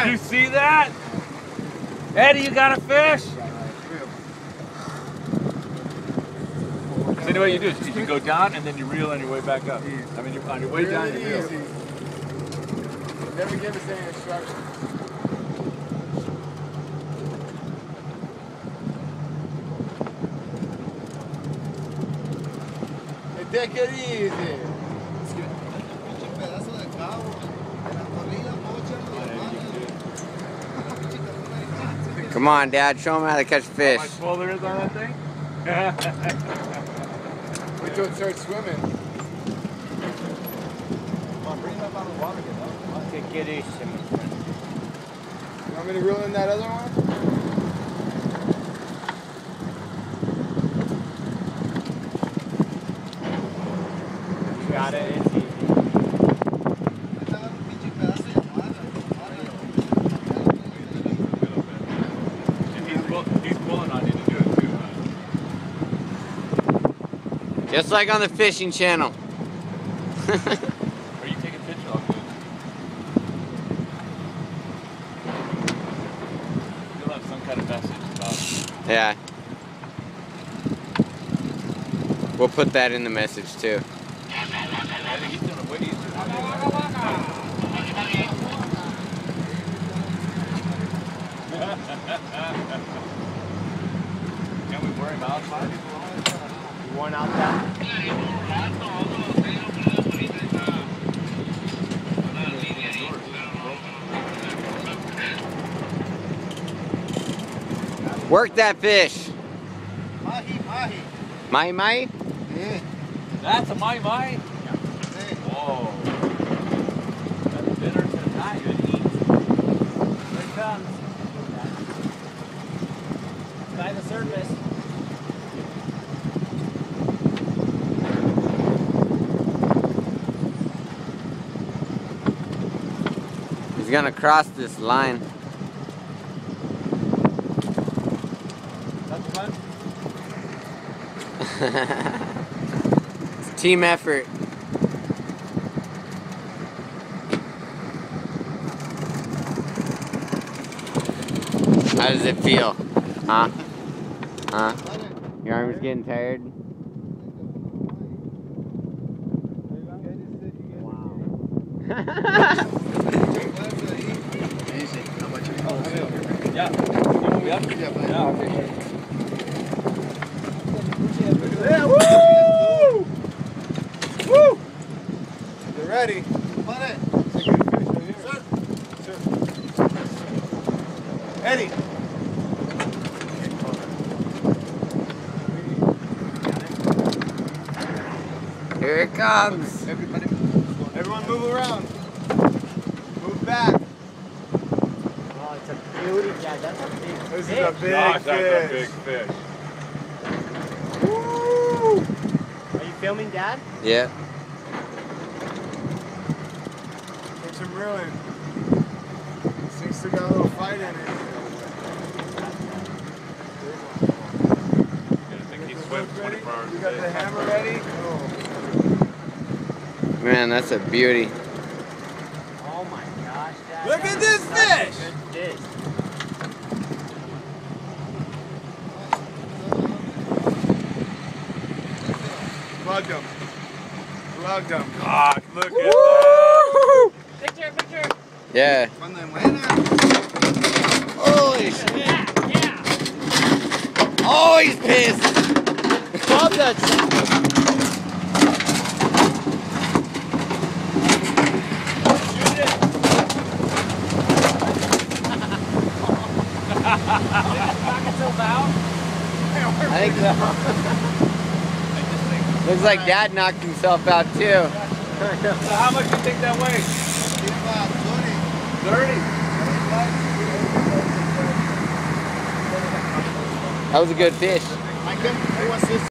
Did you see that? Eddie, you got a fish? So anyway, what you do is you go down and then you reel on your way back up. I mean, on your way down, you reel. Never give us any instructions. Take it easy. Come on, Dad. Show him how to catch fish. How much pull there is on that thing? Wait till it starts swimming. Come on, bring him up out of the water. Take it easy. You want me to reel in that other one? Got it. It's easy. He's pulling on you to do it too, huh? Just like on the fishing channel. Are you taking pictures? All good. You'll have some kind of message about it. Yeah. We'll put that in the message too. I think he's doing it way easier. Can we wear him outside? You want outside? Work that fish. Mahi, mahi. Mahi mahi? Yeah. That's a mai-mai? Whoa. That's dinner tonight. Good eat. Here it comes. By the surface. He's gonna cross this line. That's fun. It's a team effort. How does it feel? Huh? Huh? Your arm is getting tired? Yeah. You want me up? Yeah, okay, sure. Yeah, woo! Woo! You ready? Put it. Sir. Eddie. Here it comes. Everyone move around. Move back. Oh, it's a beauty, Dad. That's a big This fish. is a big Gosh, that's a fish. big fish. Woo! Are you filming, Dad? Yeah. Take some reeling. This thing's still got a little fight in it. I think he swims 24 hours a You got day. the hammer ready? Oh. Man, that's a beauty. Oh my gosh, Dad. Look at this That's a fish! good fish. Plugged him. Plugged him. Gosh, look at that. Picture, picture. Yeah. Holy shit. Yeah. Oh, he's pissed. Love that. I think so. Looks like Dad knocked himself out too. So how much do you think that weighs? 30. That was a good fish. Micah, who wants this?